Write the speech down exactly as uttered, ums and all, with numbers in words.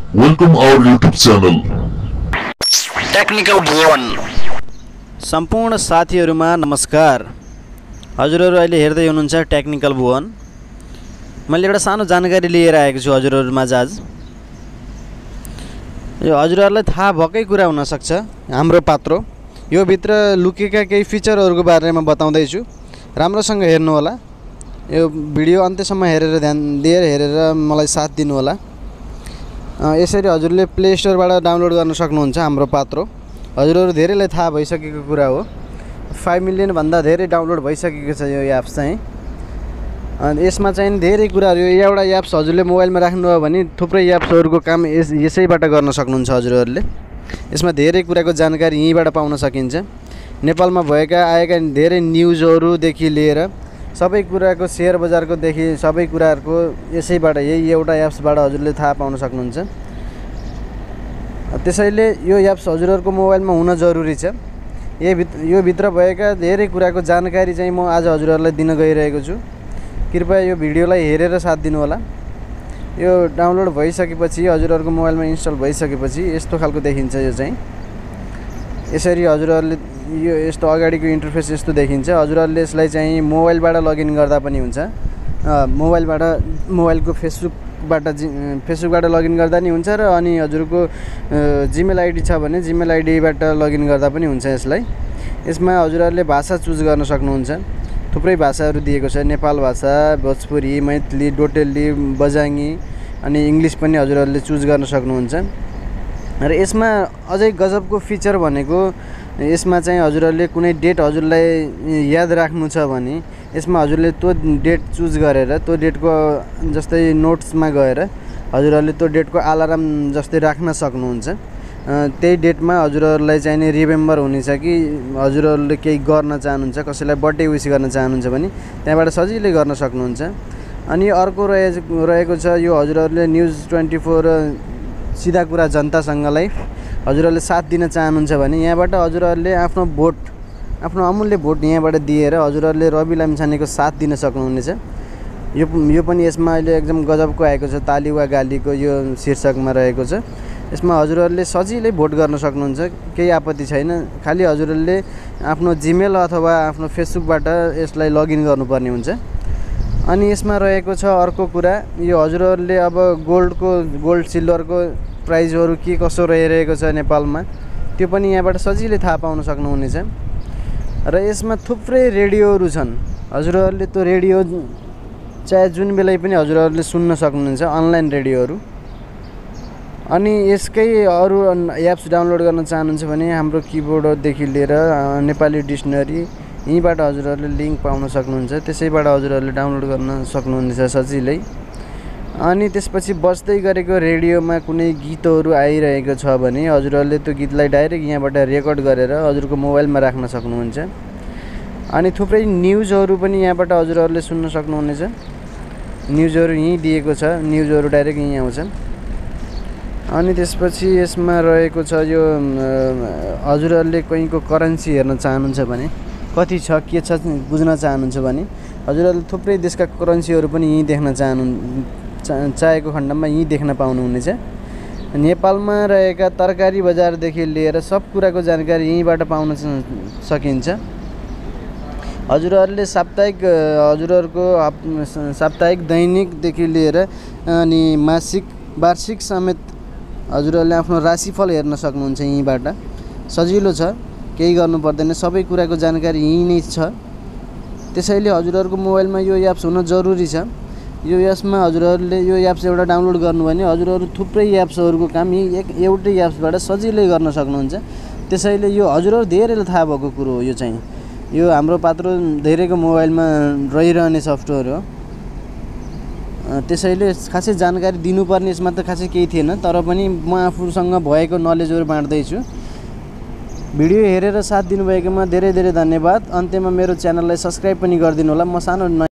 Welcome our YouTube channel. Technical Bhuwan. सम्पूर्ण साथीहरुमा नमस्कार। हजुरहरु अहिले हेर्दै हुनुहुन्छ टेक्निकल भुवन। मैले एउटा सानो जानकारी लिएर आएको छु हजुरहरुमा आज। यो हजुरहरुलाई थाहा भएकै कुरा हुन सक्छ हाम्रो पात्रो। यो भित्र लुकेका केही फिचरहरुको बारेमा बताउँदै छु। राम्रोसँग हेर्नु होला। यो भिडियो अन्त्यसम्म हेरेर ध्यान दिएर हेरेर मलाई साथ दिनु होला। यसरी हजुरले प्ले स्टोरबाट डाउनलोड गर्न सक्नुहुन्छ हाम्रो पात्रो। हजुरहरु धेरैलाई थाहा भइसकेको कुरा हो। पाँच मिलियन भन्दा धेरै डाउनलोड भइसकेको छ यो एप्स चाहिँ। अनि यसमा चाहिँ धेरै कुराहरु यो एउटा एप्स हजुरले मोबाइलमा राख्नुभयो भने थुप्रै एप्सहरुको काम यस यसैबाट गर्न सक्नुहुन्छ हजुरहरुले। यसमा धेरै कुराको जानकारी यहीँबाट पाउन सकिन्छ। नेपालमा भएका आएका धेरै न्यूजहरु देखि लिएर सबै कुराको शेयर बजारको देखि सबै कुराहरुको यसैबाट यही एउटा एप्सबाट हजुरले थाहा पाउन सक्नुहुन्छ। त्यसैले यो एप्स हजुरहरुको मोबाइलमा हुन जरुरी छ। यो भित्र यो भित्र भएका धेरै कुराको जानकारी चाहिँ म आज हजुरहरुलाई दिन गइरहेको छु। कृपया यो भिडियोलाई हेरेर साथ दिनु होला। यो डाउनलोड भइसकेपछि हजुरहरुको मोबाइलमा इन्स्टल भइसकेपछि यस्तो खालको देखिन्छ। यो चाहिँ यसरी हजुरहरुले यो यस्तो अगाडिको इन्टरफेस यस्तो देखिन्छ। हजुरहरुले यसलाई चाहिँ मोबाइलबाट लगइन गर्दा पनि हुन्छ। मोबाइलबाट मोबाइलको फेसबुकबाट फेसबुकबाट लगइन गर्दा नि हुन्छ र अनि हजुरको जीमेल आइडी छ भने जीमेल आइडीबाट लगइन गर्दा पनि हुन्छ यसलाई। यसमा हजुरहरुले भाषा चुज गर्न सक्नुहुन्छ। थुप्रै भाषाहरु दिएको छ। नेपाल भाषा, भोजपुरी, मैथिली, डोटेली, बजाङ्गी अनि इंग्लिश पनि हजुरहरुले चुज गर्न सक्नुहुन्छ। र यसमा अझै गजबको फिचर भनेको यसमा चाहिँ हजुरहरुले कुनै डेट हजुरलाई याद राख्नु छ भने यसमा हजुरले त्यो डेट चुज गरेर त्यो डेटको जस्तै नोट्समा गएर हजुरहरुले त्यो डेटको अलार्म जस्तै राख्न सक्नुहुन्छ। त्यही डेटमा हजुरहरुलाई चाहिँ नि रिमेम्बर हुनेछ कि हजुरहरुले केही गर्न चाहनुहुन्छ, कसैलाई बर्थडे विश गर्न चाहनुहुन्छ भने त्यहाँबाट सजिलै गर्न सक्नुहुन्छ। अनि अर्को रहेको छ यो हजुरहरुले न्यूज ट्वेन्टी फोर सिधा कुरा जनतासँगलाई हजुरहरुले साथ दिन चाहनुहुन्छ भने यहाँबाट हजुरहरुले आफ्नो भोट आफ्नो अमूल्य भोट यहाँबाट दिएर हजुरहरुले रवि लामिछानेको साथ दिन सक्नुहुनेछ। यो यो पनि यसमा अहिले एकदम गजबको आएको छ। ताली वा गालीको यो शीर्षकमा रहेको छ। यसमा हजुरहरुले सजिलै भोट गर्न सक्नुहुन्छ। केही आपत्ति छैन। खाली हजुरहरुले आफ्नो जीमेल अथवा आफ्नो फेसबुकबाट यसलाई लगइन गर्नुपर्ने हुन्छ। अनि यसमा रहेको छ अर्को कुरा यो हजुरहरुले अब गोल्डको गोल्ड सिल्भरको प्राइजहरु के कसो रहिरहेको छ नेपालमा त्यो पनि यहाँबाट सजिलै थाहा पाउन सक्नुहुनेछ। र यसमा थुप्रै रेडियोहरु छन्। हजुरहरुले त्यो रेडियो चाहे जुन बेलै पनि हजुरहरुले सुन्न सक्नुहुन्छ अनलाइन रेडियोहरु। अनि यसकै अरु एप्स डाउनलोड गर्न चाहनुहुन्छ भने हाम्रो किबोर्डदेखि लिएर नेपाली डिक्सनरी यहीबाट हजुरहरुले लिंक पाउन सक्नुहुन्छ। त्यसैबाट हजुरहरुले डाउनलोड गर्न सक्नुहुनेछ सजिलै। अनि त्यसपछि बज्दै गरेको रेडियोमा कुनै गीतहरु आइरहेको छ भने हजुरहरुले त्यो गीतलाई डाइरेक्ट यहाँबाट रेकर्ड गरेर हजुरको मोबाइलमा राख्न सक्नुहुन्छ। अनि थुप्रै न्यूजहरु पनि यहाँबाट हजुरहरुले सुन्न सक्नुहुनेछ। न्यूजहरु यही दिएको छ। न्यूजहरु डाइरेक्ट यही आउँछ। अनि त्यसपछि यसमा रहेको छ यो हजुरहरुले कहीँको करेन्सी हेर्न चाहनुहुन्छ भने कति छ के छ बुझ्न चाहनुहुन्छ भने हजुरहरुले थुप्रै देशका करेन्सीहरु पनि यही देख्न चाहनु चाहेको खण्डमा यही देख्न पाउनुहुनेछ। नेपालमा रहेका तरकारी बजारदेखि लिएर सब कुराको जानकारी यहीबाट पाउन सकिन्छ। हजुरहरुले साप्ताहिक हजुरहरुको साप्ताहिक दैनिकदेखि लिएर अनि मासिक वार्षिक समेत हजुरहरुले आफ्नो राशिफल हेर्न सक्नुहुन्छ यहीबाट। सजिलो छ। केही गर्नु पर्दैन। सबै कुराको जानकारी यही नै छ। त्यसैले हजुरहरुको मोबाइलमा यो एप्स हुन जरुरी छ। यो एप्समा हजुरहरुले यो एप्स एउटा डाउनलोड गर्नु भने हजुरहरु थुप्रै एप्सहरुको काम यही एक एउटै एप्सबाट सजिलै गर्न सक्नुहुन्छ। त्यसैले यो हजुरहरु धेरैले थाहा भएको कुरो हो। यो चाहिँ यो हाम्रो पात्रो धेरैको मोबाइलमा रहिरहने सफ्टवेयर हो। त्यसैले खासै जानकारी दिनुपर्ने यसमा त खासै केही थिएन। तर पनि म आफूसँग भएको नलेजहरु बाँड्दै छु। भिडियो हेरेर साथ दिनुभएकोमा धेरै धेरै धन्यवाद। अन्त्यमा मेरो च्यानललाई सब्स्क्राइब पनि गरिदिनु होला। म सानो